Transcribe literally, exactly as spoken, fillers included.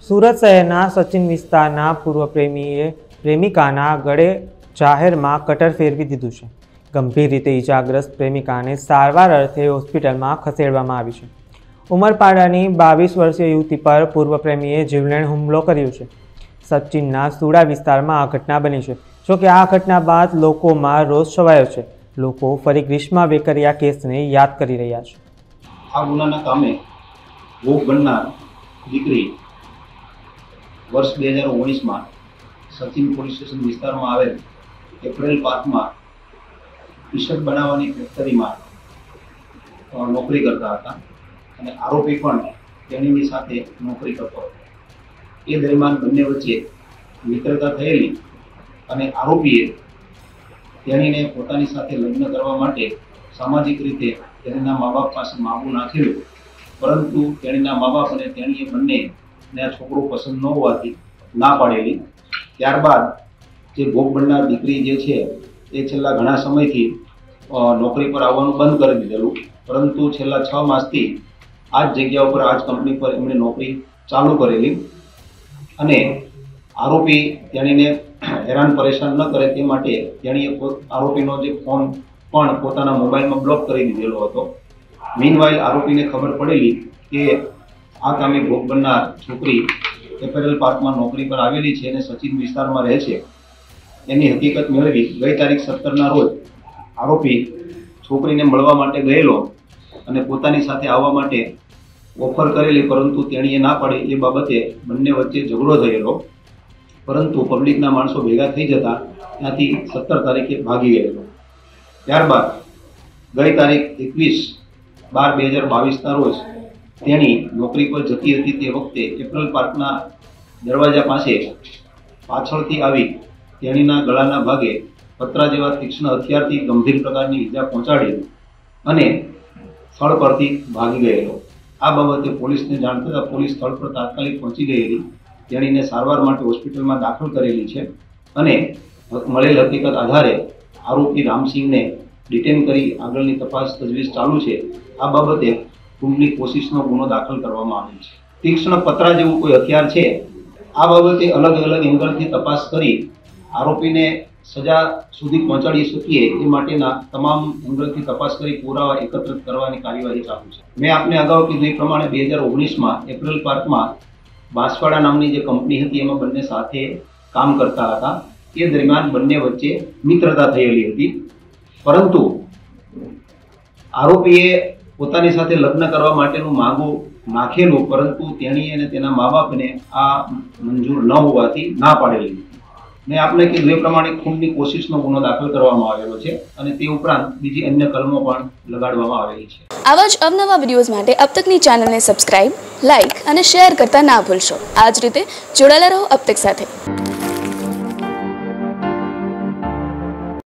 સુરત શહેરના સચિન વિસ્તારના પૂર્વ પ્રેમીએ પ્રેમિકાના ગળે જાહેરમાં કટર ફેરવી દીધું છે. ગંભીર રીતે ઈજાગ્રસ્ત પ્રેમિકાને સારવાર અર્થે હોસ્પિટલમાં ખસેડવામાં આવી છે. ઉમરપાડાની બાવીસ વર્ષીય યુવતી પર પૂર્વ પ્રેમીએ જીવલેણ હુમલો કર્યો છે. સચિનના સુડા વિસ્તારમાં આ ઘટના બની છે. જોકે આ ઘટના બાદ લોકોમાં રોષ છવાયો છે. લોકો ફરી ગ્રીષ્મા વેકરિયા કેસને યાદ કરી રહ્યા છે. આ ગુનાના કામે ભોગ બનનાર દીકરી વર્ષ બે હજાર ઓગણીસમાં સચિન પોલીસ સ્ટેશન વિસ્તારમાં આવેલ એપ્રિલ પાર્કમાં ટી શર્ટ બનાવવાની ફેક્ટરીમાં નોકરી કરતા હતા અને આરોપી પણ તેણીની સાથે નોકરી કરતો હતો. એ દરમિયાન બંને વચ્ચે મિત્રતા થયેલી અને આરોપીએ તેણીને પોતાની સાથે લગ્ન કરવા માટે સામાજિક રીતે તેણીના મા બાપ પાસે માગું નાખેલું, પરંતુ તેણીના મા બાપ અને તેણીએ બંનેને આ છોકરો પસંદ ન હોવાથી ના પાડેલી. ત્યારબાદ જે ભોગ બનનાર દીકરી જે છે એ છેલ્લા ઘણા સમયથી નોકરી પર આવવાનું બંધ કરી દીધેલું, પરંતુ છેલ્લા છ માસથી આ જ જગ્યા ઉપર આ જ કંપની પર એમણે નોકરી ચાલુ કરેલી અને આરોપી તેણીને હેરાન પરેશાન ન કરે તે માટે તેણીએ આરોપીનો જે ફોન પણ પોતાના મોબાઈલમાં બ્લોક કરી દીધેલો હતો. મીનવાઇલ આરોપીને ખબર પડેલી કે આ કામે ભોગ બનનાર છોકરી એપેરલ પાર્કમાં નોકરી પર આવેલી છે અને સચિન વિસ્તારમાં રહે છે. એની હકીકત મેળવી ગઈ તારીખ સત્તરના રોજ આરોપી છોકરીને મળવા માટે ગયેલો અને પોતાની સાથે આવવા માટે ઓફર કરેલી, પરંતુ તેણીએ ના પાડી. એ બાબતે બંને વચ્ચે ઝઘડો થયેલો, પરંતુ પબ્લિકના માણસો ભેગા થઈ જતા ત્યાંથી સત્તર તારીખે ભાગી ગયેલો. ત્યારબાદ ગઈ તારીખ એકવીસ બાર બે હજાર બાવીસના રોજ તેણી નોકરી પર જતી હતી તે વખતે એપ્રિલ પાર્કના દરવાજા પાસે પાછળથી આવી તેણીના ગળાના ભાગે પતરા જેવા તીક્ષ્ણ હથિયારથી ગંભીર પ્રકારની ઈજા પહોંચાડી અને સ્થળ પરથી ભાગી ગયેલો. આ બાબતે પોલીસને જાણ થતાં પોલીસ સ્થળ પર તાત્કાલિક પહોંચી ગયેલી. તેણીને સારવાર માટે હોસ્પિટલમાં દાખલ કરેલી છે અને મળેલ હકીકત આધારે આરોપી રામસિંહને ડિટેન કરી આગળની તપાસ તજવીજ ચાલુ છે. આ બાબતે ખૂનની કોશિશનો ગુનો દાખલ કરવામાં આવ્યો છે. તીક્ષ્ણ પતરા જેવું કોઈ હથિયાર છે, આ બાબતે અલગ અલગ એંગલથી તપાસ કરી આરોપીને સજા સુધી પહોંચાડી શકીએ એ માટેના તમામ એંગલથી તપાસ કરી પુરાવા એકત્રિત કરવાની કાર્યવાહી ચાલુ છે. મેં આપને અગાઉ કીધું એ પ્રમાણે બે હજાર ઓગણીસમાં એપ્રિલ પાર્કમાં બાંસવાડા નામની જે કંપની હતી એમાં બંને સાથે કામ કરતા હતા. એ દરમિયાન બંને વચ્ચે મિત્રતા થયેલી હતી, પરંતુ આરોપીએ પોતાની સાથે લગ્ન કરવા માટેનું માંગું નાખેલું, પરંતુ તેણીએ અને તેના મા બાપને આ મંજૂર ન હોવાથી ના પાડેલી. મેં આપને કીધું એ પ્રમાણે ખૂનની કોશિશનો ગુનો દાખલ કરવામાં આવેલો છે અને તે ઉપરાંત બીજી અન્ય કલમો પણ લગાડવામાં આવેલી છે. આવા જ અવનવા વિડીયોઝ માટે અબ તકની ચેનલને સબસ્ક્રાઇબ, લાઇક અને શેર કરતા ના ભૂલશો. આ જ રીતે જોડાયેલા રહો અબ તક સાથે.